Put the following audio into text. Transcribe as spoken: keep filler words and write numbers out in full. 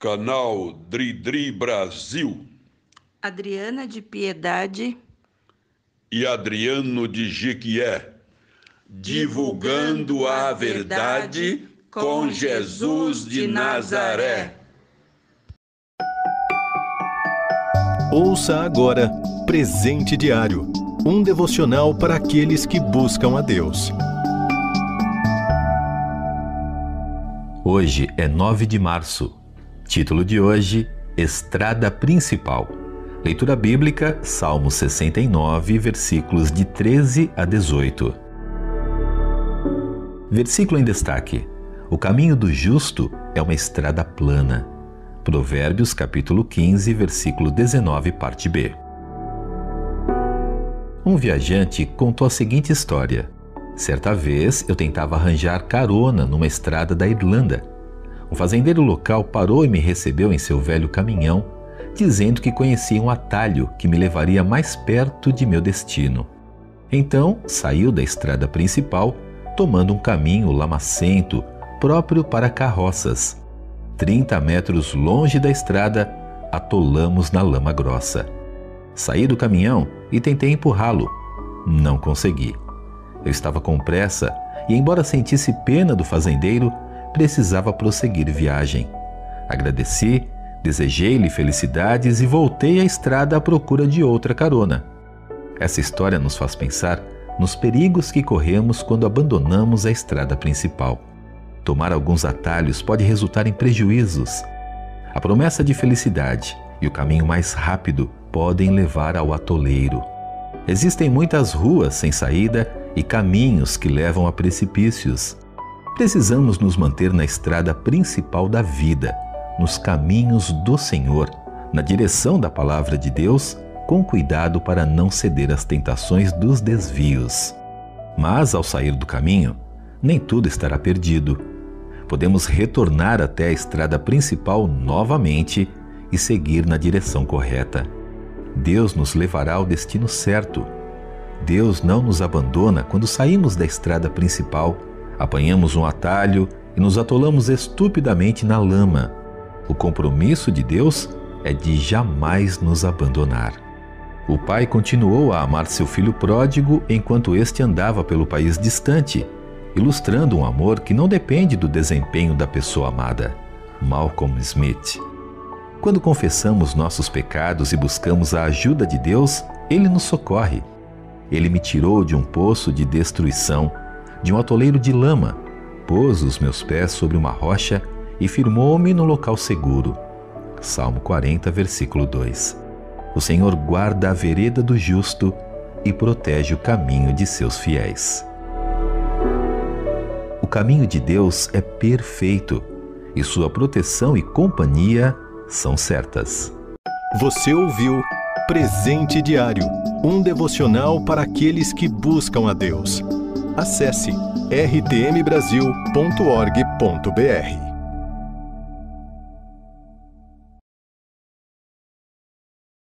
Canal Dri-Dri Brasil Adriana de Piedade e Adriano de Jequié, divulgando a verdade com Jesus de Nazaré. Ouça agora Presente Diário, um devocional para aqueles que buscam a Deus. Hoje é nove de março. Título de hoje: Estrada Principal. Leitura bíblica, Salmo sessenta e nove, versículos de treze a dezoito. Versículo em destaque: O caminho do justo é uma estrada plana. Provérbios capítulo quinze, versículo dezenove, parte B. Um viajante contou a seguinte história. Certa vez eu tentava arranjar carona numa estrada da Irlanda. Um fazendeiro local parou e me recebeu em seu velho caminhão, dizendo que conhecia um atalho que me levaria mais perto de meu destino. Então saiu da estrada principal, tomando um caminho lamacento, próprio para carroças. Trinta metros longe da estrada, atolamos na lama grossa. Saí do caminhão e tentei empurrá-lo. Não consegui. Eu estava com pressa e, embora sentisse pena do fazendeiro, precisava prosseguir viagem. Agradeci, desejei-lhe felicidades e voltei à estrada à procura de outra carona. Essa história nos faz pensar nos perigos que corremos quando abandonamos a estrada principal. Tomar alguns atalhos pode resultar em prejuízos. A promessa de felicidade e o caminho mais rápido podem levar ao atoleiro. Existem muitas ruas sem saída e caminhos que levam a precipícios. Precisamos nos manter na estrada principal da vida, nos caminhos do Senhor, na direção da palavra de Deus, com cuidado para não ceder às tentações dos desvios. Mas, ao sair do caminho, nem tudo estará perdido. Podemos retornar até a estrada principal novamente e seguir na direção correta. Deus nos levará ao destino certo. Deus não nos abandona quando saímos da estrada principal, apanhamos um atalho e nos atolamos estupidamente na lama. O compromisso de Deus é de jamais nos abandonar. O pai continuou a amar seu filho pródigo enquanto este andava pelo país distante, ilustrando um amor que não depende do desempenho da pessoa amada. Malcolm Smith. Quando confessamos nossos pecados e buscamos a ajuda de Deus, Ele nos socorre. Ele me tirou de um poço de destruição, de um atoleiro de lama, pôs os meus pés sobre uma rocha e firmou-me no local seguro. Salmo quarenta, versículo dois. O Senhor guarda a vereda do justo e protege o caminho de seus fiéis. O caminho de Deus é perfeito e sua proteção e companhia são certas. Você ouviu Presente Diário, um devocional para aqueles que buscam a Deus. Acesse r t m brasil ponto org ponto b r.